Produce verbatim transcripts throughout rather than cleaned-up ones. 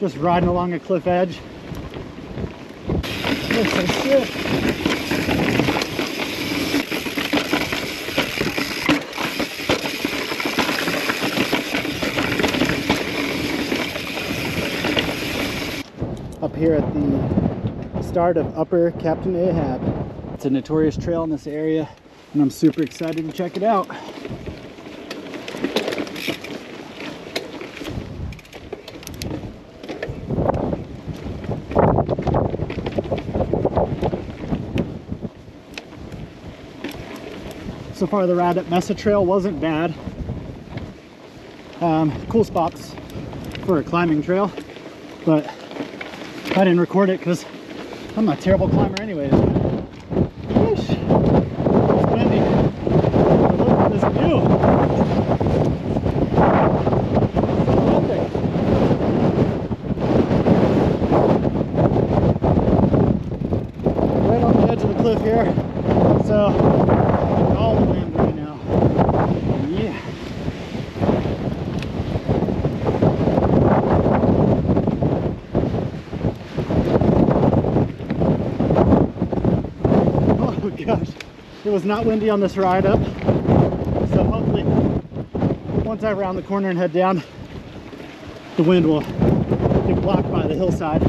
Just riding along a cliff edge. Looks so sick. Up here at the start of Upper Captain Ahab. It's a notorious trail in this area, and I'm super excited to check it out. So far the ride up Mesa Trail wasn't bad. Um, cool spots for a climbing trail, but I didn't record it because I'm a terrible climber anyways. Yeesh. It's windy. But look at this view. Right on the edge of the cliff here. So all the wind right now. Yeah. Oh gosh, it was not windy on this ride up, so hopefully once I round the corner and head down, the wind will get blocked by the hillside.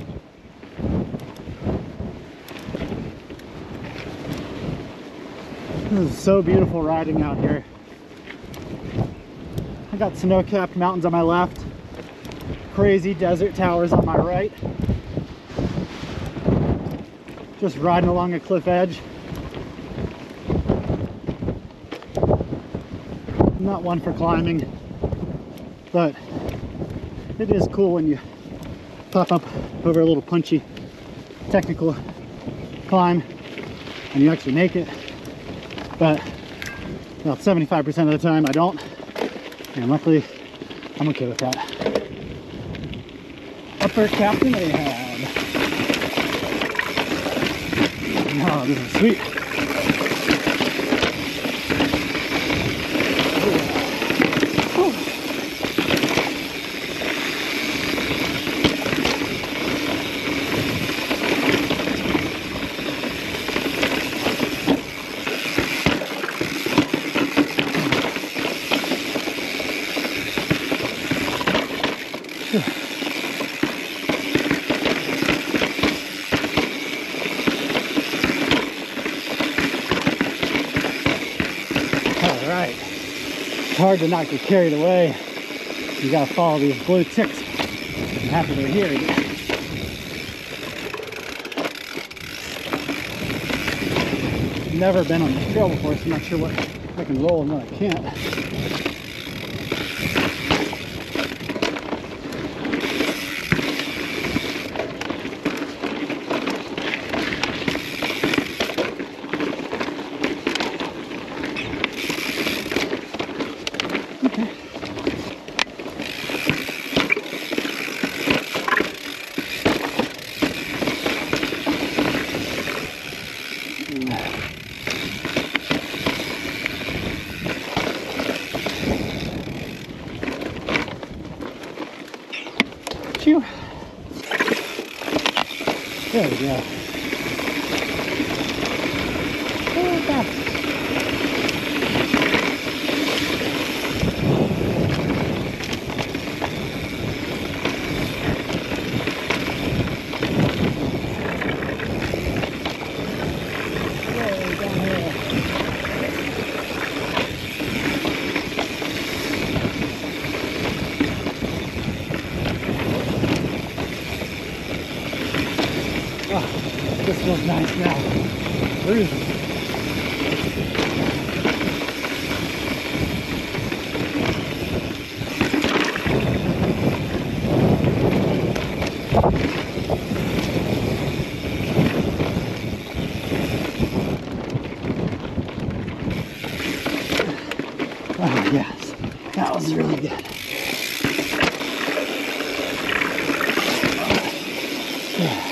This is so beautiful riding out here. I got snow-capped mountains on my left, crazy desert towers on my right. Just riding along a cliff edge. I'm not one for climbing, but it is cool when you pop up over a little punchy technical climb and you actually make it. But about seventy-five percent of the time I don't, and luckily I'm okay with that. Upper Captain Ahab. Oh, this is sweet. Alright, it's hard to not get carried away. You gotta follow these blue ticks. I'm happy they're here again. Never been on this trail before, so I'm not sure what I can roll and what I can't. Phew. There we go. Oh, back. Way down here. Oh, this feels nice now. Cruising. Oh yes, that was really good. Yeah.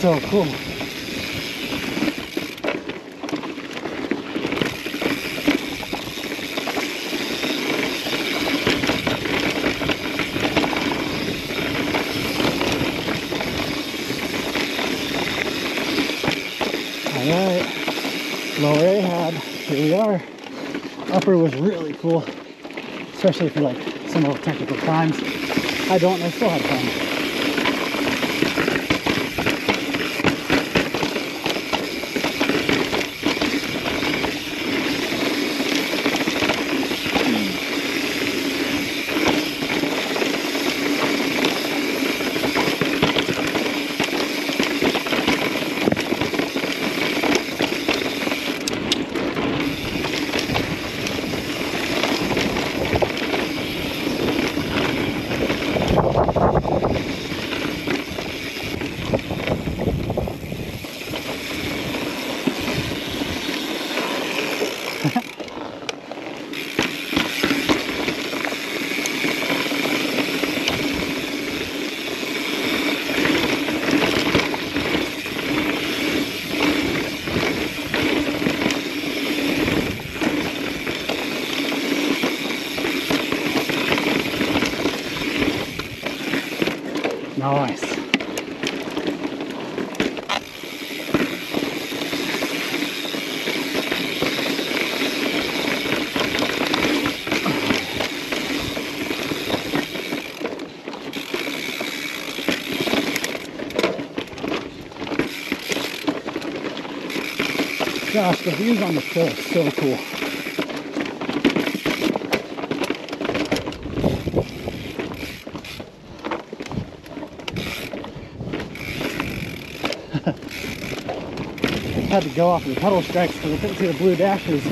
So cool. Alright, lower Ahab, here we are. Upper was really cool, especially for like some of the technical climbs. I don't, I still had fun. Nice. Gosh, the views on the hill are so cool. Had to go off the pedal strikes because I couldn't see the blue dashes.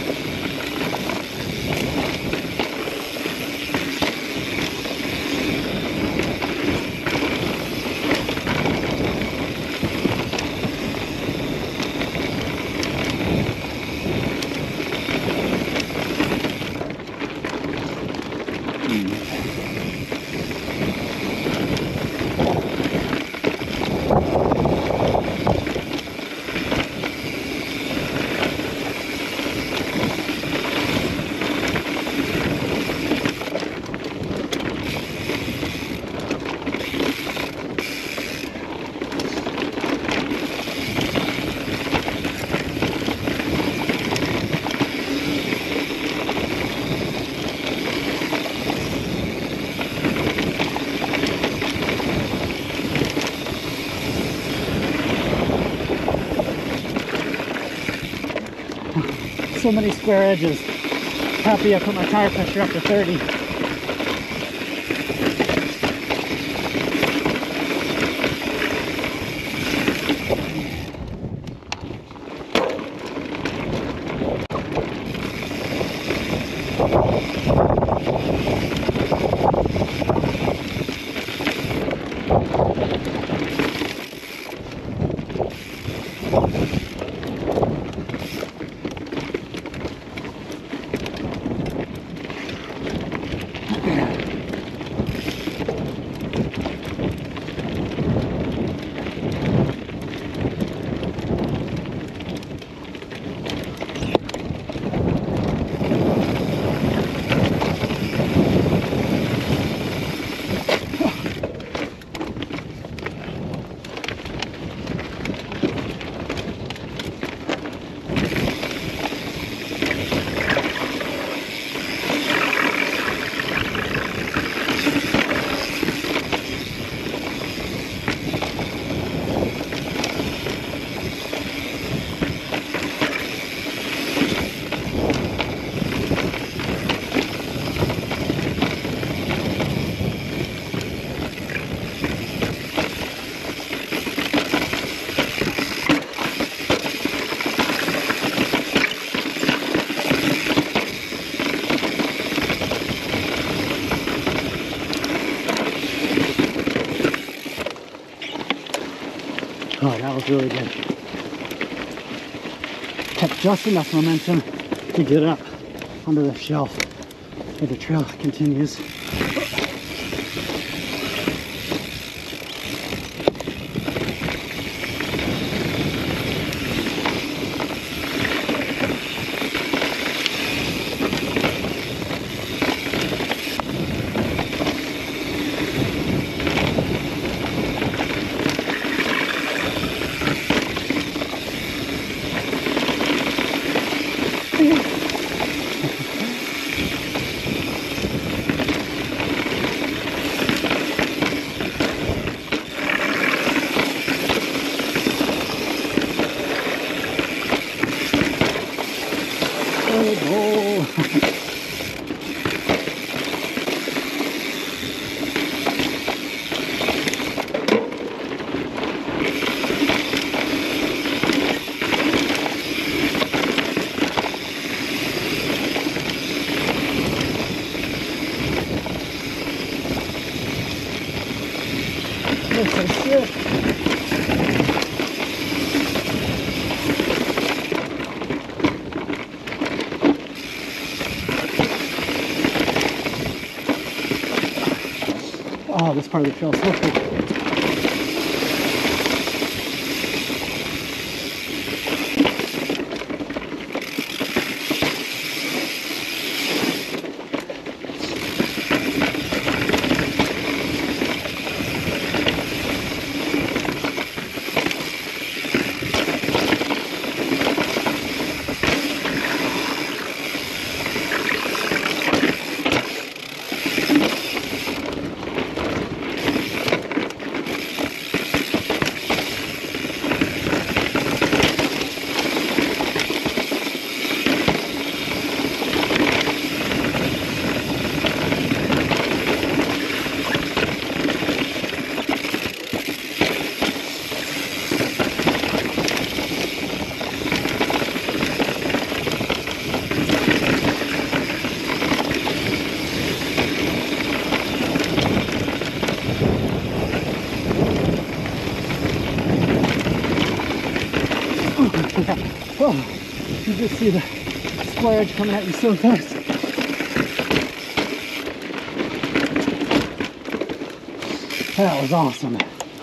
So many square edges. Happy I put my tire pressure up to thirty. Oh, that was really good. Kept just enough momentum to get up onto the shelf where the trail continues. This is sick. Oh, this part of the trail is so cool. Oh, you just see the square edge coming at you so fast. That was awesome.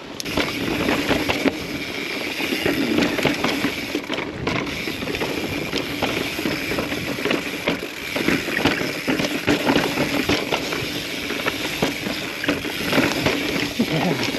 Yeah.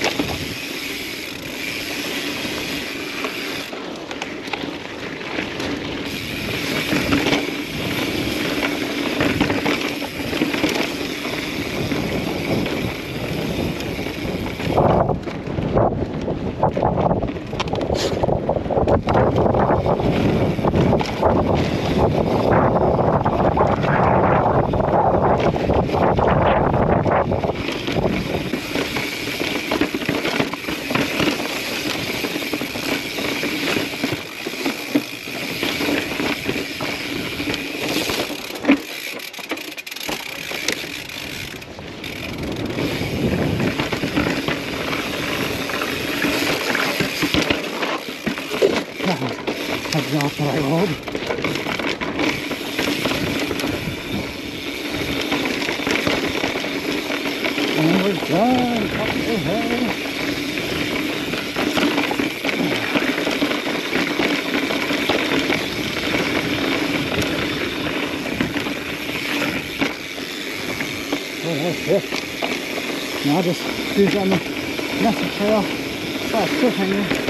That's not the right road. And we're done. Up the hill. Oh, that's it. Now just cruise on the message trail slash cliffhanger.